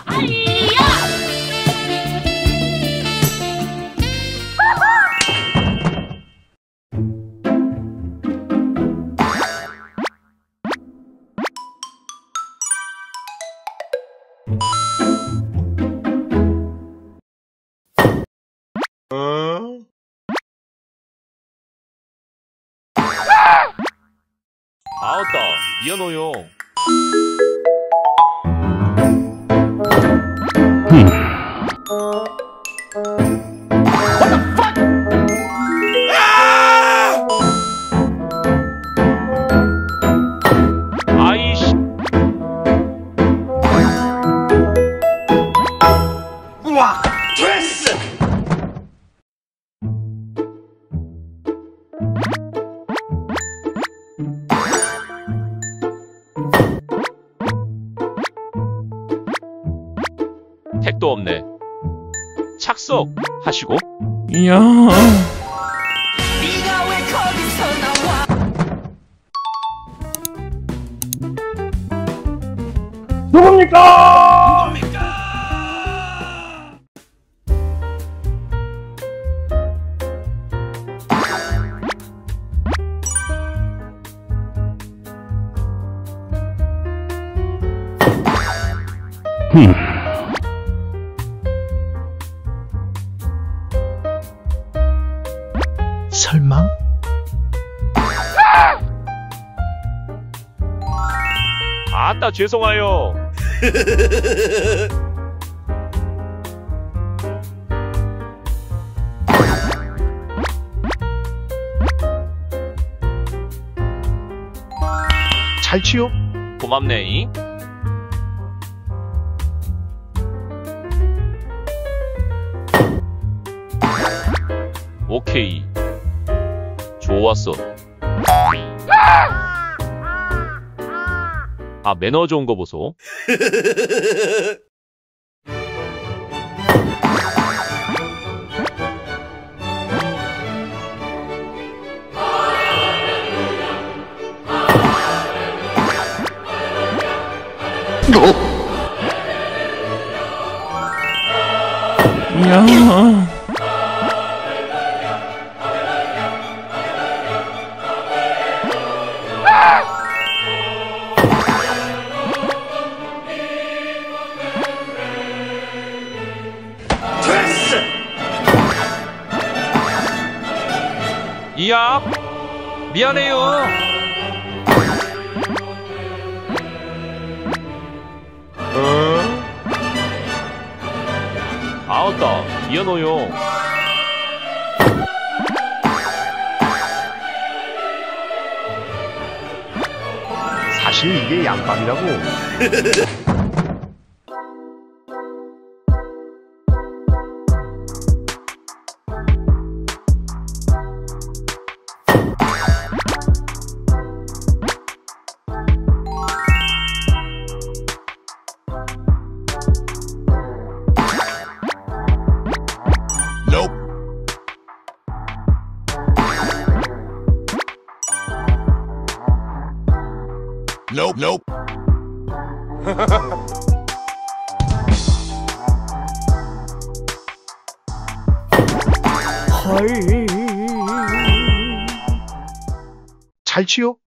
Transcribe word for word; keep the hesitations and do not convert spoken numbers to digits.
아이야! 어? 아웃다 미안해요. 아이씨. 우와! 됐어! 택도 없네. 착석 하시고. 이야. 네가 왜 거기서 나와? 누굽니까? 흠. 설마? 아따 죄송해요. 잘 치요? 고맙네잉. 오케이. 좋았어. 아, 매너 좋은 거 보소. 이야. 됐어! 이야, 미안해요. 어? 아웃다 미안해요. 사실 이게 양방이라고. Nope. Nope, nope. 헐. 잘 치요?